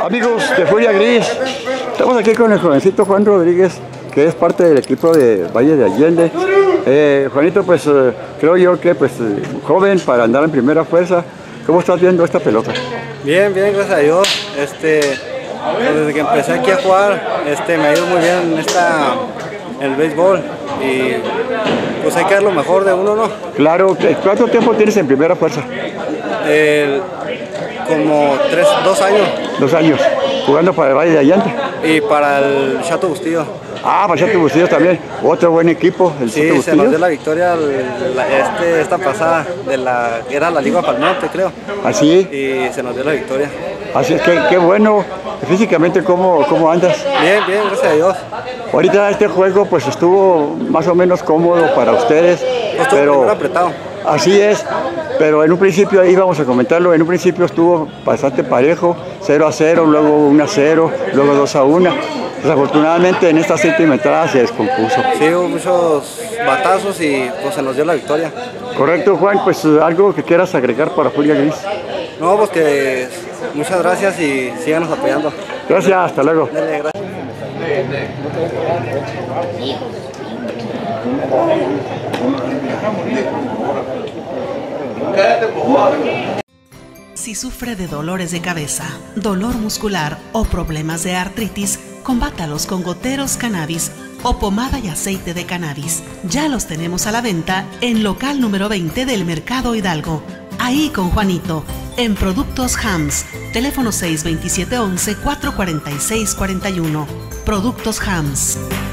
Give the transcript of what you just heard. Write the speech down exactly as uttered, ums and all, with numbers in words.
Amigos de Furia Gris, estamos aquí con el jovencito Juan Rodríguez, que es parte del equipo de Valle de Allende. Eh, Juanito, pues eh, creo yo que pues eh, joven para andar en primera fuerza. ¿Cómo estás viendo esta pelota? Bien, bien, gracias a Dios. Este, pues desde que empecé aquí a jugar, este, me ha ido muy bien en, esta, en el béisbol y pues hay que dar lo mejor de uno, ¿no? Claro. ¿Cuánto tiempo tienes en primera fuerza? El, como tres, dos años. Dos años, jugando para el Valle de Allende. Y para el Chato Bustillo. Ah, para Chato Bustillo también, otro buen equipo, el Sí, Chato Bustillo. se nos dio la victoria la, este, esta pasada, de la, era la Liga Palmonte, creo. Así. Y se nos dio la victoria. Así es que qué bueno. Físicamente, ¿cómo, cómo andas? Bien, bien, gracias a Dios. Ahorita este juego pues estuvo más o menos cómodo para ustedes, Pues estuvo pero primero apretado. Así es, pero en un principio, ahí vamos a comentarlo, en un principio estuvo bastante parejo, cero a cero, luego uno a cero, luego dos a uno. Desafortunadamente en esta séptima entrada se descompuso. Sí, hubo muchos batazos y pues se nos dio la victoria. Correcto, Juan, pues algo que quieras agregar para Furia Gris. No, pues que muchas gracias y síganos apoyando. Gracias, hasta luego. Dale, gracias. Si sufre de dolores de cabeza, dolor muscular o problemas de artritis, combátalos con Goteros Cannabis o pomada y aceite de cannabis. Ya los tenemos a la venta en local número veinte del Mercado Hidalgo. Ahí con Juanito, en Productos Hams, teléfono seis veintisiete once, cuatro cuarenta y seis cuarenta y uno. Productos Hams.